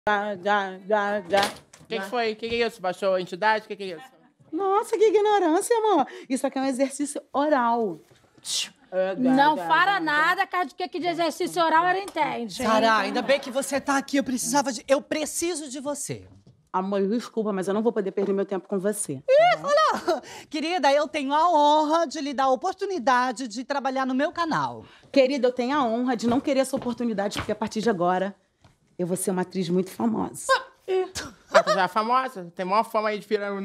O que foi? O que é isso? Baixou a entidade? O que é isso? Nossa, que ignorância, amor. Isso aqui é um exercício oral. Não fala nada, que de exercício oral ela entende. Sara, ainda bem que você tá aqui. Eu preciso de você. Amor, desculpa, mas eu não vou poder perder meu tempo com você. Olha, querida, eu tenho a honra de lhe dar a oportunidade de trabalhar no meu canal. Querida, eu tenho a honra de não querer essa oportunidade, porque a partir de agora eu vou ser uma atriz muito famosa. Tu já é famosa? Tem maior fama aí de pirâmide.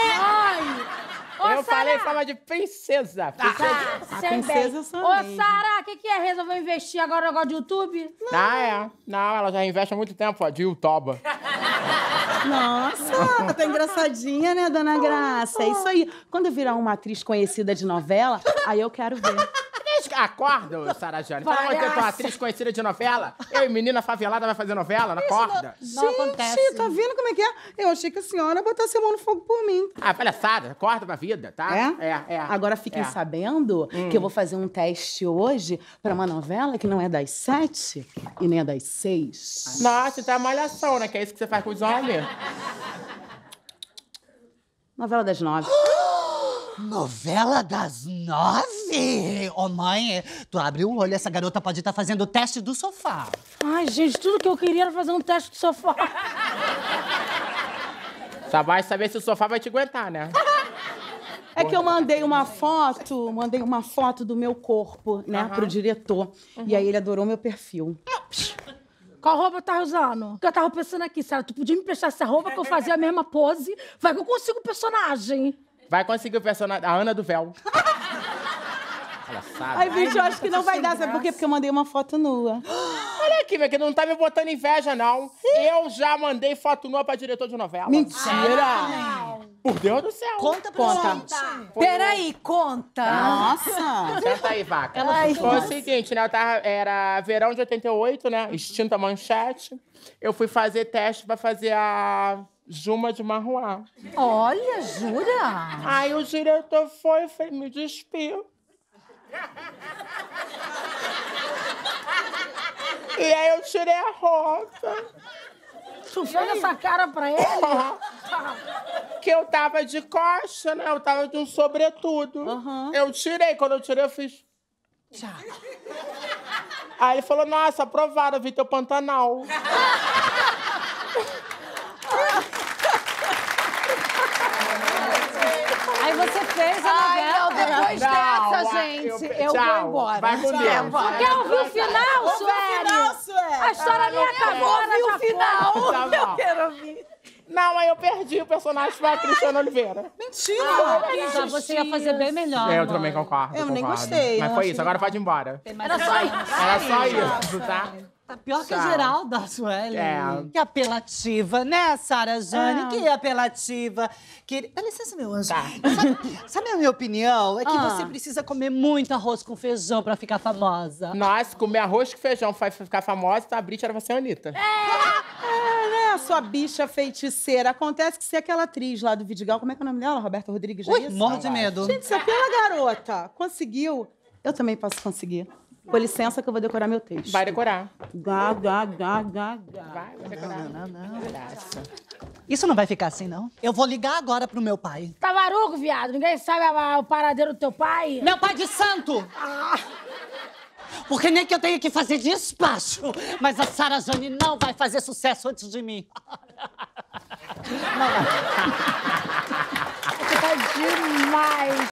Eu falei fama de princesa. A princesa eu sou. Ô, Sara, o que é? Resolveu investir agora no negócio de YouTube? Não, ela já investe há muito tempo, ó, de YouTube. Nossa, tá engraçadinha, né, dona Graça? É isso aí. Quando eu virar uma atriz conhecida de novela, aí eu quero ver. Acorda, Sara Jane. Fala onde eu tô atriz conhecida de novela. Eu e menina favelada vai fazer novela, não acorda? Não acontece. Gente, tá vendo como é que é? Eu achei que a senhora botasse a mão no fogo por mim. Ah, palhaçada, acorda pra vida, tá? É. Agora fiquem sabendo que eu vou fazer um teste hoje pra uma novela que não é das 7 e nem é das 6. Nossa, então é malhação, né? Que é isso que você faz com os homens. Novela das 9. Novela das 9? Ô, mãe, tu abre o olho, essa garota pode estar fazendo o teste do sofá. Ai, gente, tudo que eu queria era fazer um teste de sofá. Só vai saber se o sofá vai te aguentar, né? É que eu mandei uma foto do meu corpo, né, pro diretor. E aí ele adorou meu perfil. Qual roupa tá usando? Porque eu tava pensando aqui, Sara, tu podia me prestar essa roupa que eu fazia a mesma pose? Vai que eu consigo o personagem. Vai conseguir o personagem, a Ana do Véu. Ai, bicho, eu acho que não vai dar, sabe por quê? Porque eu mandei uma foto nua. Olha aqui, minha querida, não tá me botando inveja, não. Eu já mandei foto nua pra diretor de novela. Mentira! Por Deus do céu. Conta pra gente. Peraí, conta. Nossa! Senta aí, vaca. Ai, Foi o seguinte, né? Era verão de 88, né? Extinta Manchete. Eu fui fazer teste pra fazer a Juma de Marruá. Olha, jura? Aí o diretor foi e fez me despir. E aí eu tirei a roupa. Tu fez essa cara pra ele? Que eu tava de coxa, né? Eu tava de um sobretudo. Eu tirei. Quando eu tirei, eu fiz... Tchau. Aí ele falou, nossa, aprovado, eu vi teu Pantanal. Aí você fez a novela. Depois dessa, gente, eu vou embora. Vai com Deus. Quer ouvir o final, Sueli? A história nem acabou, ela já foi. Tá bom. Eu quero ouvir. Não, aí eu perdi o personagem pra Cristiano Oliveira. Já você ia fazer bem melhor. Eu também concordo. Eu nem concordo. gostei, Mas não foi achei isso, agora pode ir embora. Era só isso. Era só isso, tá? Tá pior que a Tchau. Geralda, Sueli. É. Que apelativa, né, Sara Jane? Que apelativa. Dá licença, meu anjo. Tá. Sabe a minha opinião? É que você precisa comer muito arroz com feijão pra ficar famosa. Nossa, comer arroz com feijão faz ficar famosa, tá? A Brit era pra ser a Anitta. É, sua bicha feiticeira. Acontece que se aquela atriz lá do Vidigal, como é que é o nome dela? Roberta Rodrigues, já é isso? Morro de medo. Gente, se aquela garota conseguiu, eu também posso conseguir. Com licença que eu vou decorar meu texto. Vai decorar. Gá. Vai decorar. Não. Graça. Isso não vai ficar assim, não. Eu vou ligar agora pro meu pai. Tá maluco, viado? Ninguém sabe o paradeiro do teu pai? Meu pai de santo! Porque nem que eu tenha que fazer despacho. Mas a Sara Jane não vai fazer sucesso antes de mim. Tá demais.